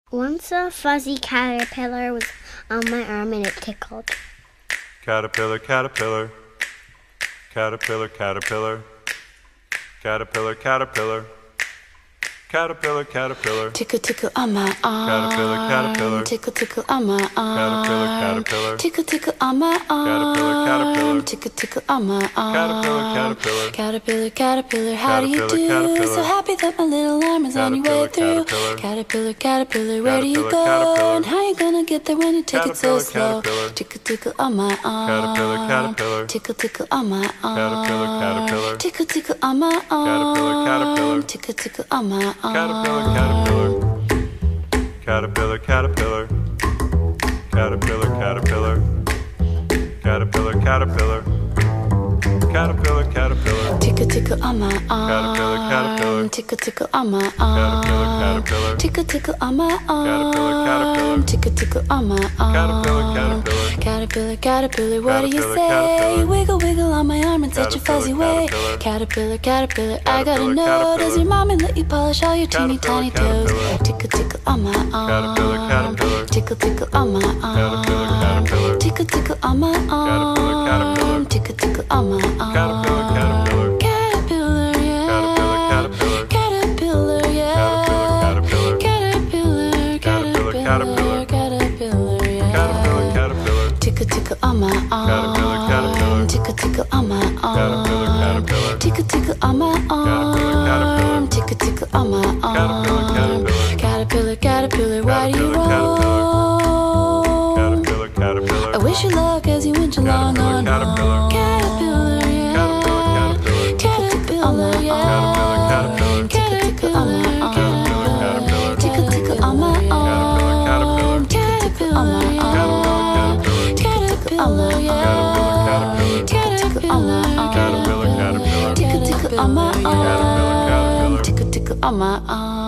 Once a fuzzy caterpillar was on my arm and it tickled. Caterpillar, caterpillar, caterpillar, caterpillar, caterpillar, caterpillar, caterpillar, caterpillar, tickle tickle on my arm, caterpillar, caterpillar, tickle tickle on my caterpillar, arm, caterpillar, tickle tickle on my caterpillar, caterpillar, arm, tickle tickle on my arm, caterpillar, caterpillar, caterpillar, caterpillar, how do you caterpillar, do? caterpillar, So happy that my little arm is on your way through. caterpillar, Caterpillar, caterpillar, where do you caterpillar, go? caterpillar, And how you gonna get there when you take it so caterpillar, slow? caterpillar, Tickle tickle on my caterpillar, arm, caterpillar, tickle tickle on my caterpillar, arm, caterpillar, tickle tickle on my caterpillar, caterpillar, arm, tickle tickle on my caterpillar, arm. caterpillar, caterpillar, caterpillar, caterpillar, caterpillar, caterpillar, caterpillar, caterpillar, caterpillar, Tickle tickle on my caterpillar, caterpillar, arm, tickle tickle on my caterpillar, arm, caterpillar, tickle tickle on my caterpillar, caterpillar, arm, tickle tickle on my caterpillar, arm. caterpillar, Caterpillar, caterpillar, what do you caterpillar, say? caterpillar, Wiggle wiggle on my arm in such a fuzzy way. caterpillar, Caterpillar, caterpillar, I gotta caterpillar, know. caterpillar, Does your mommy let you polish all your teeny caterpillar, tiny toes? caterpillar, Tickle tickle on my caterpillar, arm, caterpillar, tickle tickle on my caterpillar, arm, caterpillar, tickle tickle on my caterpillar, caterpillar, arm, tickle tickle on my caterpillar, arm. caterpillar, Caterpillar, yeah. caterpillar, caterpillar, Caterpillar, yeah. caterpillar, Caterpillar, caterpillar, caterpillar, caterpillar, yeah. caterpillar, caterpillar, Tickle tickle on my caterpillar, caterpillar, arm, tickle tickle on my caterpillar, arm, caterpillar, tickle tickle on my arm, tickle tickle on my caterpillar, arm. caterpillar, Caterpillar, caterpillar, why do you caterpillar, roam? caterpillar, caterpillar, I wish you luck as you inch along on home. Caterpillar, yeah. Caterpillar, yeah. Tickle tickle on my arm, tickle tickle on my arm, tickle tickle on my arm, caterpillar, yeah. Tickle tickle on my arm, tickle tickle on my arm, tickle tickle on my arm.